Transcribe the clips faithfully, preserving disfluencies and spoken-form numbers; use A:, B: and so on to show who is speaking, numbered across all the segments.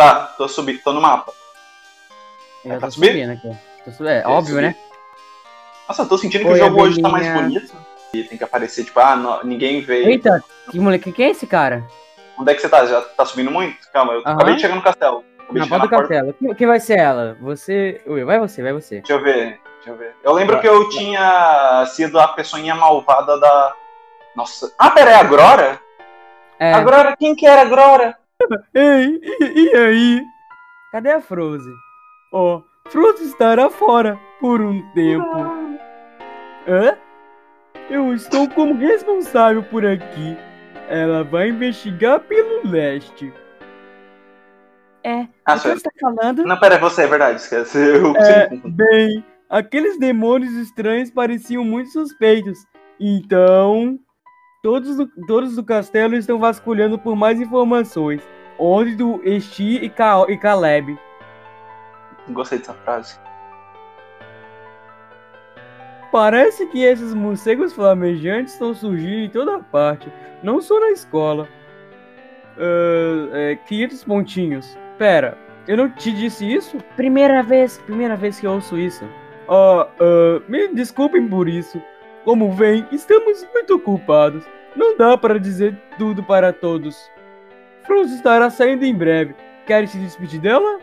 A: Tá, tô subindo, tô no mapa.
B: Eu
A: pra
B: tô
A: subir?
B: subindo aqui. Tô subindo. É,
A: É,
B: óbvio,
A: subir.
B: né?
A: Nossa, eu tô sentindo que
B: Oi,
A: o jogo hoje tá mais
B: abelhinha.
A: bonito. E tem que aparecer, tipo, ah, não, ninguém veio.
B: Eita, que moleque, que é esse cara?
A: Onde é que você tá? Já tá subindo muito? Calma, eu acabei
B: Aham.
A: de chegar no castelo. Acabei
B: Na
A: de chegar
B: porta
A: na
B: do
A: porta.
B: castelo. Quem, quem vai ser ela? Você. Ui, vai você, vai você.
A: Deixa eu ver, deixa eu ver. Eu lembro
B: Vai.
A: que eu tinha sido a pessoinha malvada da... Nossa. Ah, pera, é a Grora? A
B: É.
A: Grora, quem que era a Grora?
B: Ei, e, e aí? Cadê a Froze? Ó, oh, Froze estará fora por um tempo. Hã? Eu estou como responsável por aqui. Ela vai investigar pelo leste. É,
A: Ah,
B: o que
A: sou
B: você
A: eu.
B: está falando?
A: Não, pera, é você, é verdade. Esquece. Eu sempre me
B: É,
A: confundo.
B: bem, aqueles demônios estranhos pareciam muito suspeitos. Então, todos do, todos do castelo estão vasculhando por mais informações. Onde do Esti e, Ka e Caleb.
A: Gostei dessa frase.
B: Parece que esses morcegos flamejantes estão surgindo em toda parte, não só na escola. Uh, é, quinhentos pontinhos. Pera, eu não te disse isso? Primeira vez, primeira vez que eu ouço isso. Ah, uh, me desculpem por isso. Como vem, estamos muito ocupados. Não dá para dizer tudo para todos. Frozen estará saindo em breve. Querem se despedir dela?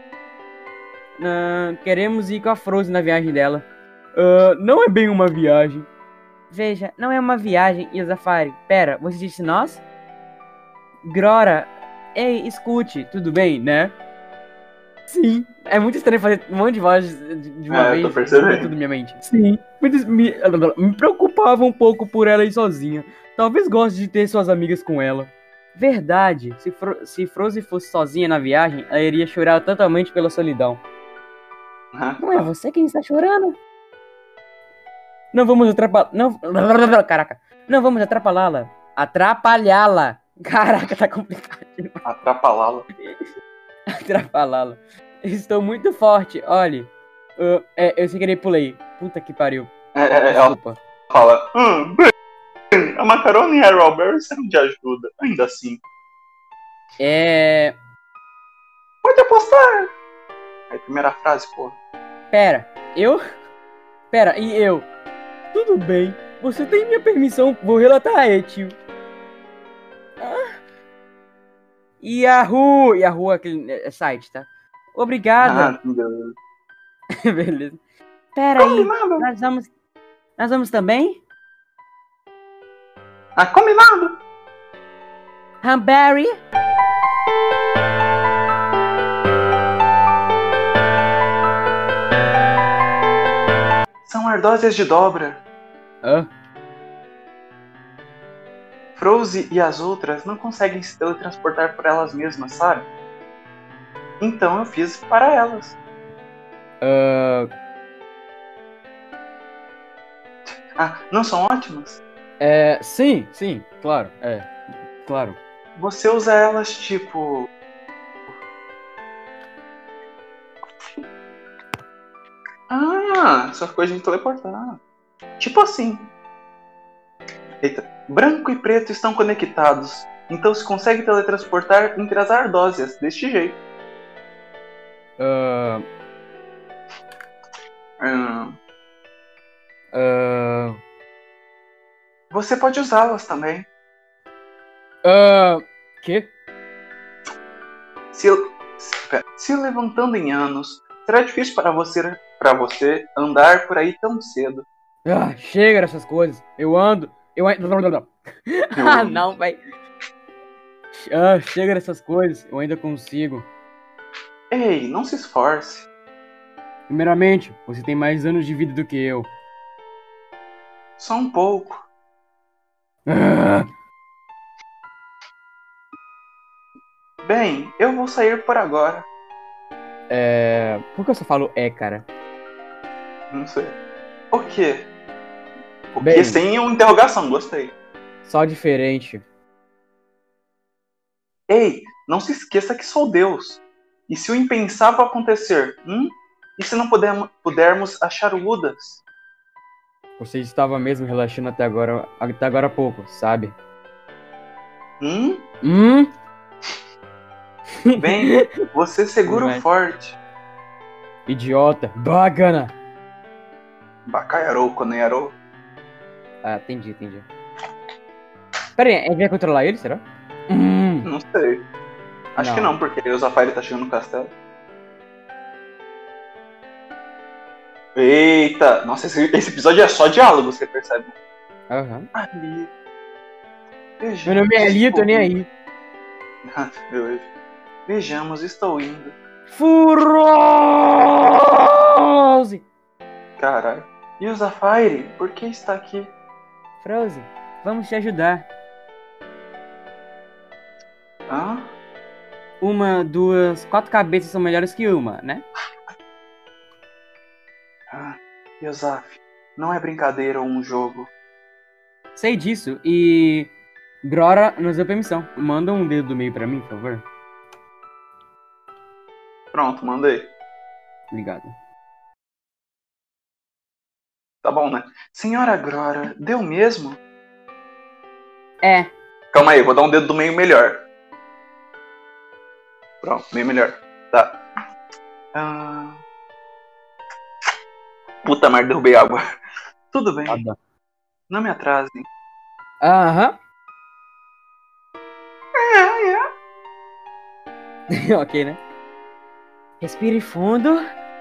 B: Uh, queremos ir com a Frozen na viagem dela. Uh, não é bem uma viagem. Veja, não é uma viagem, Yosafari. Pera, você disse nós? Grora, ei, escute, tudo bem, né? Sim, é muito estranho fazer um monte de vozes de uma
A: É,
B: vez,
A: tô percebendo.
B: tudo na minha mente. Sim, me, me, me preocupava um pouco por ela ir sozinha. Talvez goste de ter suas amigas com ela. Verdade, se, Fro se Frozen fosse sozinha na viagem, ela iria chorar totalmente pela solidão.
A: Ah,
B: Não é você quem está chorando? Não vamos atrapalhar. Não. Caraca. Não vamos atrapalhá-la. Atrapalhá-la. Caraca, tá complicado.
A: atrapalhá-la.
B: Atrapalhá-la. Estou muito forte, olhe. Uh, é, eu sem querer pulei. Puta que pariu.
A: É, é, ela
B: Desculpa.
A: fala, hum, bem, a Macaroni e a Robert serão de ajuda, ainda assim.
B: É.
A: Pode apostar. Aí, primeira frase, pô.
B: Pera, eu? Pera, e eu? Tudo bem. Você tem minha permissão, vou relatar a Etio. Ah. Yahoo! Yahoo é aquele é, site, tá? Obrigada.
A: Ah, meu Deus.
B: Beleza. Pera aí,
A: Combinado.
B: nós vamos. Nós vamos também?
A: Ah, combinado.
B: Hamberry?
A: São ardósias de dobra.
B: Hã?
A: Frozen e as outras não conseguem se teletransportar por elas mesmas, sabe? Então eu fiz para elas.
B: Uh,
A: Ah, não são ótimas?
B: é, sim, sim, claro, é, claro.
A: Você usa elas tipo... Ah, só coisa de teleportar. Tipo assim. Eita. Branco e preto estão conectados, então se consegue teletransportar entre as ardósias, deste jeito.
B: Uh,
A: Hum,
B: uh,
A: você pode usá-las também.
B: uh, que?
A: Se, se, se levantando em anos, será difícil para você, para você andar por aí tão cedo.
B: Ah, chega dessas coisas. Eu ando, eu ainda.
A: Eu
B: Ah,
A: ando.
B: não, vai. Ah, chega dessas coisas. Eu ainda consigo.
A: Ei, não se esforce.
B: Primeiramente, você tem mais anos de vida do que eu.
A: Só um pouco.
B: Ah,
A: Bem, eu vou sair por agora.
B: é. Por que eu só falo é, cara?
A: Não sei. O quê? O
B: Bem,
A: que sem uma interrogação, gostei.
B: só diferente.
A: Ei, não se esqueça que sou Deus. E se o impensável acontecer, hum? E se não pudermos, pudermos achar o Udas?
B: Você estava mesmo relaxando até agora, até agora há pouco, sabe?
A: Hum?
B: Hum?
A: Bem, você segura
B: Vai.
A: o forte.
B: Idiota. Bacana.
A: Bacaiarou, Koneyarou.
B: Ah, entendi, entendi. Pera aí, a gente vai controlar ele, será? Hum,
A: Não sei. Acho que
B: não.
A: não, porque o Zafari tá chegando no castelo. Eita! Nossa, esse, esse episódio é só diálogo, você percebe?
B: Aham.
A: Ali.
B: Meu nome é Ali, eu tô nem aí.
A: Beleza. Vejamos, estou indo.
B: Furose!
A: Caralho. E o Zafire? Por que está aqui?
B: Frozen, vamos te ajudar.
A: Hã?
B: Uma, duas, quatro cabeças são melhores que uma, né?
A: Ah, Yosaf, não é brincadeira ou um jogo.
B: Sei disso. E Grora nos deu permissão. Manda um dedo do meio pra mim, por favor.
A: Pronto, mandei.
B: Obrigado.
A: Tá bom, né? Senhora Grora, deu mesmo?
B: É.
A: Calma aí, vou dar um dedo do meio melhor. Pronto, meio melhor. Tá. Ah... Puta merda, derrubei água. Tudo bem.
B: Nada.
A: Não me atrasem.
B: Aham.
A: É, é.
B: Ok, né? Respire fundo.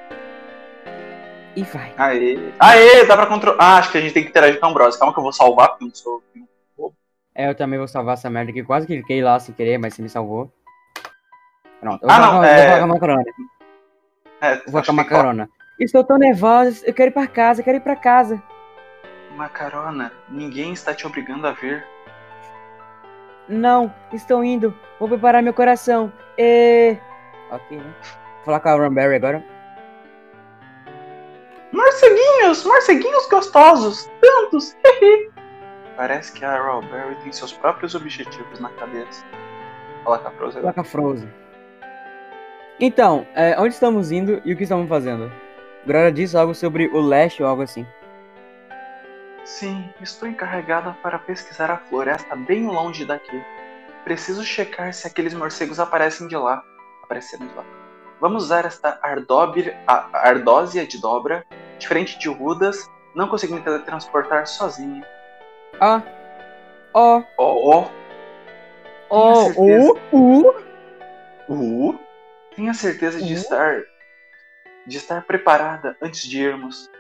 B: E vai.
A: Aê. Aê, dá pra controlar. Ah, acho que a gente tem que interagir com a Ambrose. Calma que eu vou salvar, porque eu não sou.
B: É, eu também vou salvar essa merda aqui. Quase que cliquei lá sem querer, mas você me salvou. Pronto. Eu
A: Ah,
B: vou,
A: não,
B: vou,
A: é...
B: vou falar com a macarona.
A: É,
B: Vou falar com a
A: acho que
B: macarona. Estou tão nervosa. Eu quero ir pra casa. Eu quero ir pra casa.
A: Macarona, ninguém está te obrigando a vir.
B: Não, estou indo. Vou preparar meu coração. E... Ok, né? Vou falar com a Runberry agora.
A: Morceguinhos, morceguinhos gostosos, tantos. Parece que a Rawberry tem seus próprios objetivos na cabeça. Fala com a Frozen.
B: Falar com a Frozen. Então, é, onde estamos indo e o que estamos fazendo? Grora disse algo sobre o leste ou algo assim.
A: Sim, estou encarregada para pesquisar a floresta bem longe daqui. Preciso checar se aqueles morcegos aparecem de lá. Apareceram de lá. Vamos usar esta ardóbia, a ardósia de dobra, diferente de Rudas, não consegui me teletransportar sozinha.
B: Ah, ó,
A: Oh, oh.
B: ó,
A: certeza.
B: uh, uh.
A: Uh, tenha certeza de
B: Uh.
A: estar de estar preparada antes de irmos.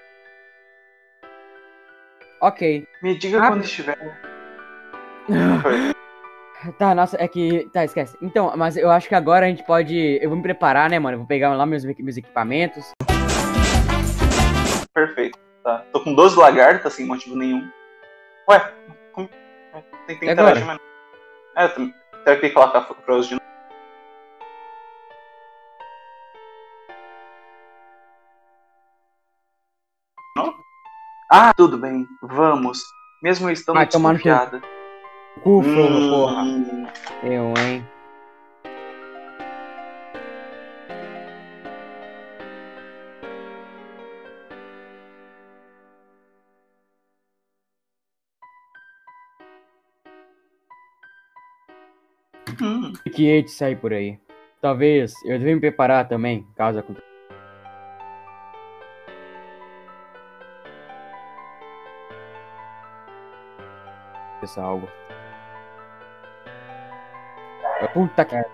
B: Ok.
A: Me diga
B: Ah.
A: quando estiver. Foi.
B: Tá, nossa, é que... Tá, esquece. Então, mas eu acho que agora a gente pode... Eu vou me preparar, né, mano? Eu vou pegar lá meus, meus equipamentos.
A: Perfeito. Tá. Tô com doze lagartas sem motivo nenhum. Ué, como... tem que
B: E
A: interagir,
B: agora?
A: mas... É, tem que falar com a Frozen de novo. Ah, tudo bem. Vamos. Mesmo eu estando
B: Vai tomar no teu
A: desconfiada.
B: cu, Frodo, porra.
A: Hum,
B: Eu, hein?
A: hum.
B: Que hei de sair por aí. Talvez eu devia me preparar também, caso aconteça algo. Puta que...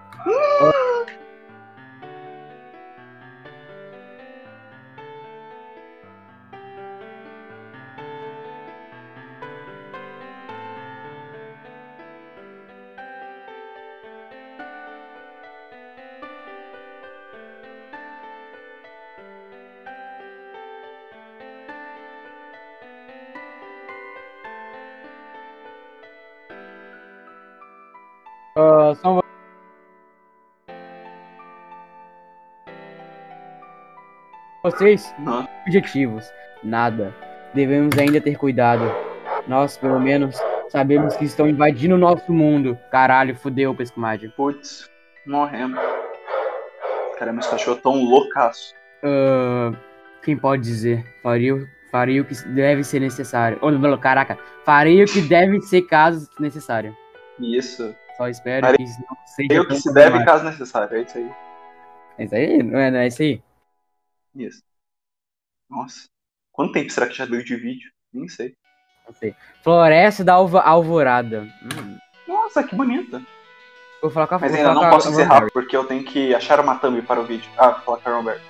B: Uh, são vocês?
A: Nossa.
B: Objetivos. Nada. Devemos ainda ter cuidado. Nós, pelo menos, sabemos que estão invadindo o nosso mundo. Caralho, fudeu, Pescomagem.
A: Putz, morremos. Cara, meus cachorros tão loucaço.
B: Uh, quem pode dizer? Faria, o- faria o que deve ser necessário. Oh, caraca. Faria o que deve ser caso necessário.
A: Isso.
B: Só espero
A: Farei
B: que isso não seja
A: o que
B: tão
A: se deve
B: problemático.
A: caso necessário. É isso aí.
B: É isso aí? Não é, não é isso aí?
A: Isso. Nossa. Quanto tempo será que já deu de vídeo? Nem sei.
B: Não sei. Floresta da Alva- Alvorada. Hum.
A: Nossa, que bonita.
B: Vou falar com a
A: Mas
B: vou
A: ainda
B: falar
A: não
B: com a-
A: posso
B: a
A: encerrar
B: Roberta.
A: porque eu tenho que achar uma thumb para o vídeo. Ah, vou falar com a Roberto.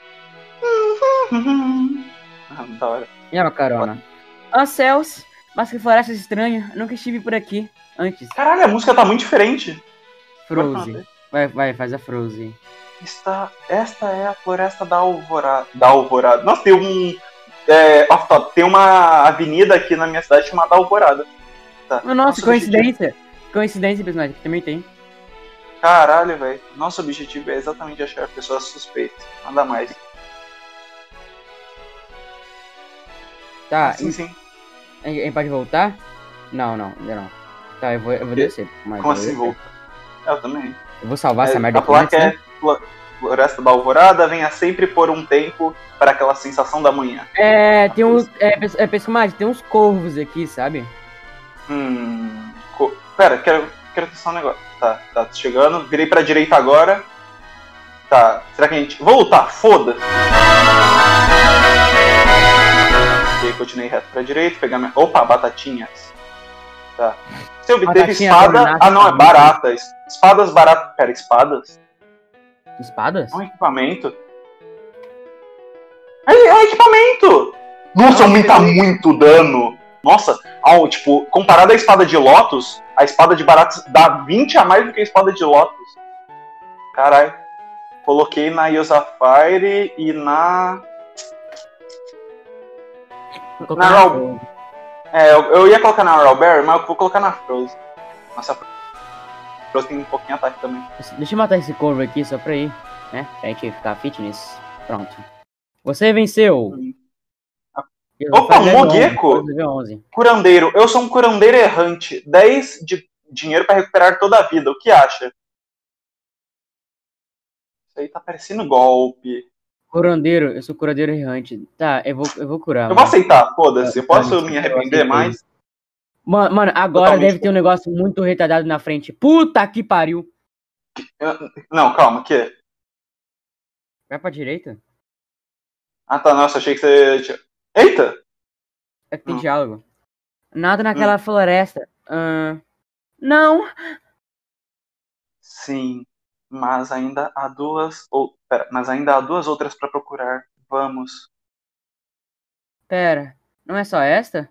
A: Ah, da hora.
B: E a carona. Ah, céus, mas que floresta estranha. Nunca estive por aqui antes.
A: Caralho, a música tá muito diferente.
B: Frozen. Vai, vai, faz a Frozen.
A: Está, esta é a floresta da Alvorada. Da Alvorada. Nossa, tem um. É, off top, tem uma avenida aqui na minha cidade chamada Alvorada. Tá.
B: Oh, nossa,
A: Nosso
B: coincidência. Coincidência, personagem, que também tem.
A: objetivo- Caralho, velho. Nosso objetivo é exatamente achar pessoas suspeitas. Nada mais.
B: Tá,
A: Sim, sim.
B: a gente pode voltar? Não, não, ainda não. Tá, eu vou, eu vou
A: Que?
B: descer. Mas
A: Como
B: eu vou
A: assim
B: descer.
A: volta? Eu também.
B: Eu vou salvar
A: É,
B: essa merda
A: a
B: aqui
A: placa
B: antes,
A: é
B: né?
A: Flo- Floresta da Alvorada, venha sempre por um tempo para aquela sensação da manhã.
B: É, tem uns. É, pes- é pescamate, tem uns corvos aqui, sabe?
A: Hum. Co- Pera, quero, quero testar um negócio. Tá, tá chegando. Virei pra direita agora. Tá, será que a gente. Vou lutar, foda! Ok, continuei reto pra direita, pegar minha. Opa, batatinhas. Tá. Você obteve
B: Batatinha
A: espada.
B: dominada,
A: Ah, não, é
B: tá.
A: baratas. Espadas baratas. Pera, espadas?
B: Espadas?
A: É um equipamento? É, é equipamento! Nossa, aumenta muito o dano. Nossa, ao, tipo, comparado à espada de Lotus, a espada de Baratos dá vinte a mais do que a espada de Lotus. Caralho. Coloquei na Yosafire e na.
B: Vou colocar
A: Na
B: na
A: Raw-
B: Frozen.
A: É, eu, eu ia colocar na Rawberry, mas eu vou colocar na Frozen. Nossa, a Frozen tem um pouquinho de ataque também.
B: Deixa eu matar esse corvo aqui só pra ir, né? Pra gente ficar fitness. Pronto. Você venceu.
A: Hum.
B: Eu
A: Opa,
B: vou fazer
A: um
B: level onze,
A: Mogeko!
B: vou fazer onze.
A: Curandeiro. Eu sou um curandeiro errante. dez de dinheiro pra recuperar toda a vida. O que acha? Isso aí tá parecendo golpe.
B: Curandeiro, eu sou curandeiro errante. Tá, eu vou, eu vou curar.
A: Eu vou
B: mano.
A: aceitar, foda-se. Eu posso
B: Eu
A: me
B: aceitei.
A: arrepender mais?
B: Mano, mano, agora
A: Totalmente
B: deve ter um negócio muito retardado na frente. Puta que pariu.
A: Eu- Não, calma, o quê?
B: Vai pra direita?
A: Ah tá, nossa, achei que você tinha. Eita!
B: É que tem
A: Hum.
B: diálogo. Nada naquela floresta. Ahn, não.
A: Sim, mas ainda há duas. Ou, pera, mas ainda há duas outras pra procurar. Vamos.
B: Pera, não é só esta?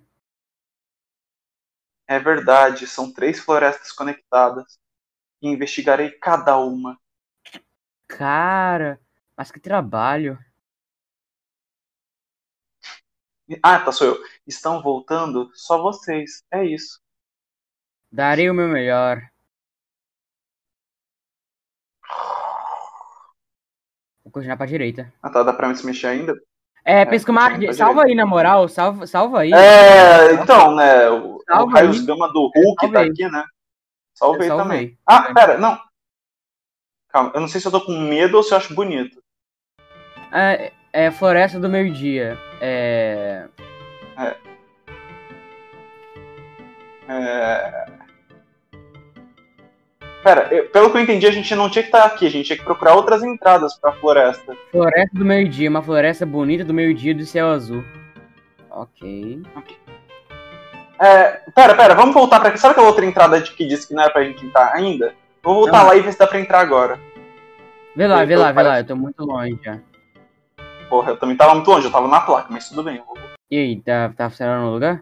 A: É verdade, são três florestas conectadas. E investigarei cada uma.
B: Cara, mas que trabalho.
A: Ah, tá, sou eu. Estão voltando só vocês. É isso.
B: Darei o meu melhor. Vou continuar pra direita.
A: Ah tá, dá pra me se mexer ainda?
B: É,
A: É,
B: Pescomar,
A: continua pra
B: salva
A: direita.
B: aí, na moral. Salva, salva aí.
A: É, então, né? O, o
B: Salva
A: Raios
B: aí.
A: Gama do Hulk
B: Salva
A: tá
B: aí.
A: aqui, né? Salvei
B: Salva
A: também.
B: aí.
A: Ah, pera, não. Calma, eu não sei se eu tô com medo ou se eu acho bonito.
B: É, é Floresta do Meio-Dia. É.
A: É... Pera, eu- pelo que eu entendi, a gente não tinha que estar aqui, a gente tinha que procurar outras entradas pra floresta.
B: Floresta do Meio-Dia. Uma floresta bonita do meio-dia do céu azul. Ok.
A: É, pera, pera, vamos voltar pra aqui. Sabe aquela outra entrada de que disse que não era pra gente entrar ainda? Vamos voltar
B: Ah.
A: lá e ver se dá pra entrar agora.
B: Vê lá,
A: Eu
B: vê
A: tô-
B: lá, vê
A: parece-
B: lá. Eu tô muito longe já.
A: Porra, eu também tava muito longe, eu tava na placa, mas tudo bem. eu vou-
B: E aí, tá, tá funcionando no lugar?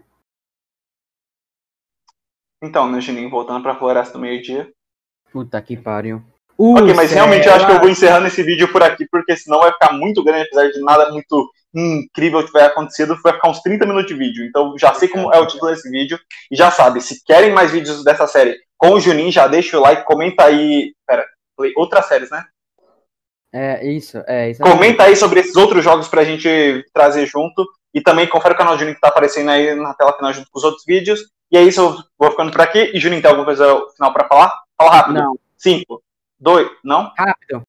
A: Então, né, Juninho, voltando pra floresta do meio-dia.
B: Puta que pariu.
A: Ok, mas realmente eu acho que eu vou
B: vou.
A: encerrando esse vídeo por aqui, porque senão vai ficar muito grande, apesar de nada muito incrível que tiver acontecido, vai ficar uns trinta minutos de vídeo. Então já sei como é o título desse vídeo, e já sabe, se querem mais vídeos dessa série com o Juninho, já deixa o like, comenta aí. Pera, falei outras séries, né?
B: É, isso, é isso.
A: Comenta aí sobre esses outros jogos pra gente trazer junto, e também confere o canal do Juninho que tá aparecendo aí na tela final junto com os outros vídeos. E é isso, eu vou ficando por aqui. E Juninho, tem alguma coisa final pra falar? Fala rápido.
B: Não,
A: Cinco, dois, não?
B: rápido.